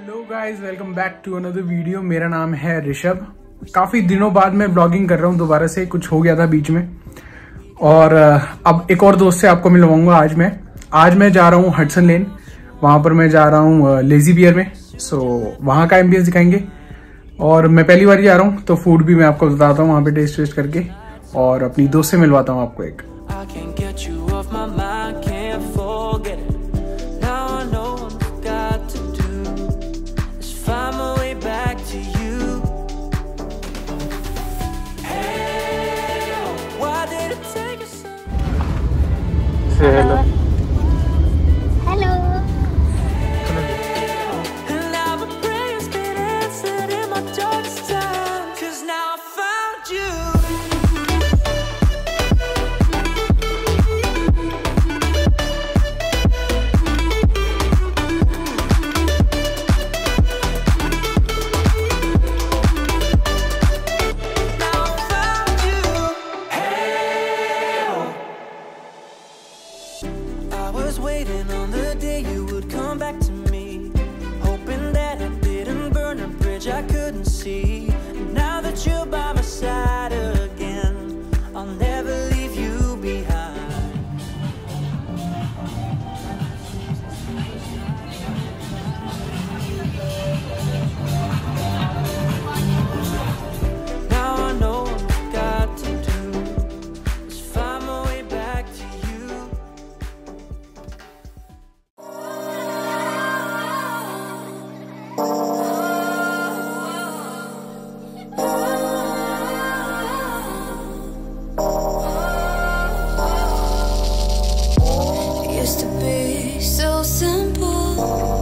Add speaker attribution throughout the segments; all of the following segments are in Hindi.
Speaker 1: Hello guys, welcome back to another video. मेरा नाम है ऋषभ। काफी दिनों बाद मैं ब्लॉगिंग कर रहा हूँ दोबारा से, कुछ हो गया था बीच में। और अब एक और दोस्त से आपको मिलवाऊंगा आज मैं जा रहा हूँ हडसन लेन। वहां पर मैं जा रहा हूँ लेजी बियर में। सो वहां का एम्बियंस दिखाएंगे। और मैं पहली बार जा रहा हूँ तो फूड भी मैं आपको बताता हूँ वहां पे टेस्ट वेस्ट करके, और अपनी दोस्त से मिलवाता हूँ आपको एक। Hello
Speaker 2: hello.
Speaker 3: Waiting on the day you would come back to me, hoping that I didn't burn a bridge I couldn't see. Now that you're by my side again, I'll never leave you behind. Now I know what I've got to do is find my way back to you. Used to be so simple,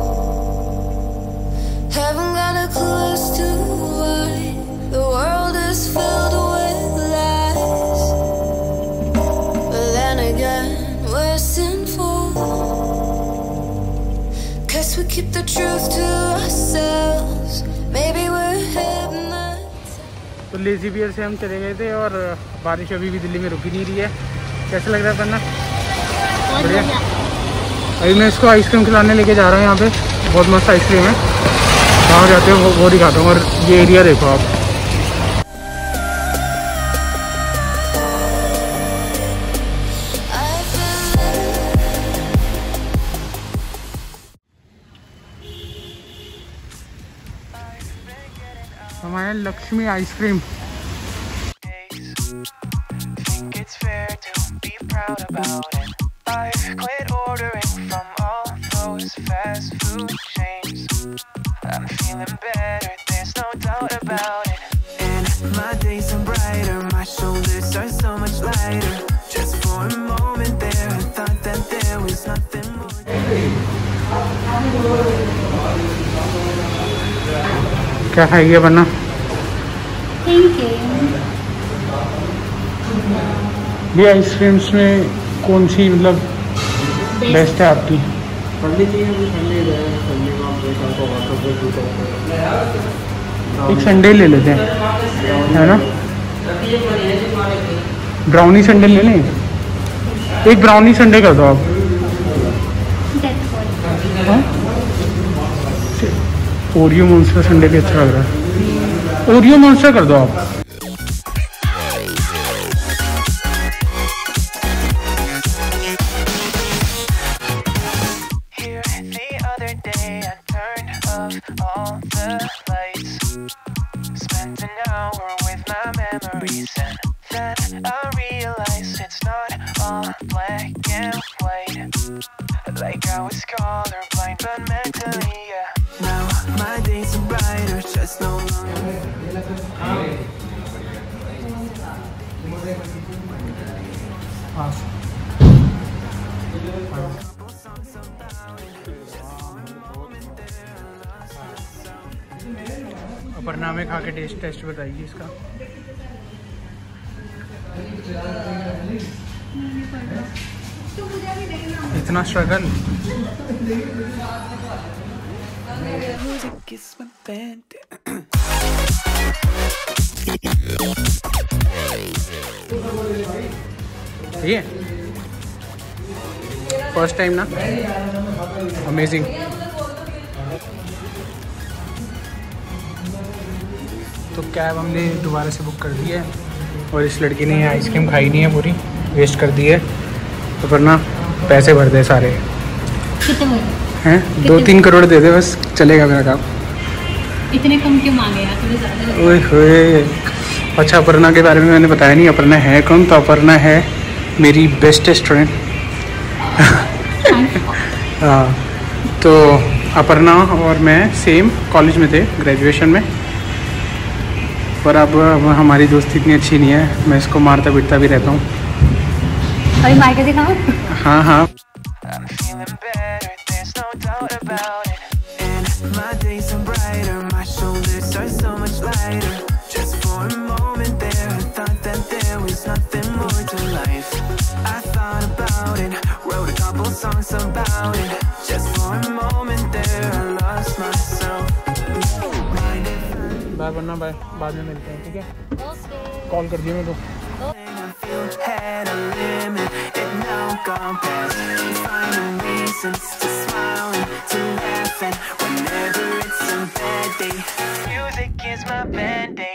Speaker 3: haven't got a clue as to why the world is filled with lies. But then again, we're sinful, 'cause we keep the truth to ourselves. Maybe we're hypnotized.
Speaker 1: तो लेजी बियर से हम चले गए थे और बारिश अभी भी दिल्ली में रुकी नहीं रही है। कैसा लग रहा है पन्ना? बढ़िया। अभी मैं इसको आइसक्रीम खिलाने लेके जा रहा हूँ। यहाँ पे बहुत मस्त आइसक्रीम है, वहाँ जाते हो वो दिखाता हूँ। और ये एरिया देखो आप। हमारे Lakshmi ice cream.
Speaker 3: I've quit ordering from all those fast food chains. I'm feeling better, there's no doubt about it. And my days are brighter, my shoulders are so much lighter. Just for a moment there, I thought that there was nothing more.
Speaker 1: क्या खाएगी बन्ना?
Speaker 2: Thank you.
Speaker 1: ये आइसक्रीम्स में कौन सी मतलब बेस्ट है आपकी? एक संडे ले लेते हैं, है ना? ब्राउनी संडे ले लें। एक ब्राउनी संडे कर दो आप। ओरियो मॉन्स्टर संडे भी अच्छा लग रहा है। ओरियो मॉन्स्टर कर दो आप।
Speaker 3: All the lights, spent an hour with my memories, and then I realized it's not all black and white. Like I was colorblind, but mentally, yeah. Now my days are brighter, just no longer.
Speaker 1: Aparna में खा के टेस्ट बताइए इसका। इतना स्ट्रगल। ये फर्स्ट टाइम ना, अमेजिंग। तो कैब हमने दोबारा से बुक कर दी है और इस लड़की ने आइसक्रीम खाई नहीं है, पूरी वेस्ट कर दी है। तो वरना पैसे भर दे सारे
Speaker 2: कितने
Speaker 1: हैं, 2-3 करोड़ दे दे बस, चलेगा मेरा काम।
Speaker 2: इतने कम क्यों मांगे यार, थोड़े ज़्यादा।
Speaker 1: ओए होए। अच्छा, अपर्णा के बारे में मैंने बताया नहीं, अपर्णा है कौन? तो अपर्णा है मेरी बेस्ट स्टूडेंट। हाँ, तो अपर्णा और मैं सेम कॉलेज में थे ग्रेजुएशन में, पर अब हमारी दोस्ती इतनी अच्छी नहीं है, मैं इसको मारता पीटता भी रहता हूँ।
Speaker 2: अरे मार के दिखाओ।
Speaker 1: हाँ हाँ।
Speaker 3: I'm feeling better, there's no doubt about it. And my days are brighter, my shoulders are so much lighter. Just for a moment there, I thought that there was nothing more to life. I thought about it, wrote a couple songs about it. Just for a moment there, I lost myself.
Speaker 1: Bye वरना बाय, बाद में मिलते हैं, ठीक है?
Speaker 2: ओके।
Speaker 1: कॉल कर दिया मैं तो।
Speaker 3: Had a limit, it now gone past. Finding reasons to smile and to laugh, and whenever it's a bad day, music is my band-aid.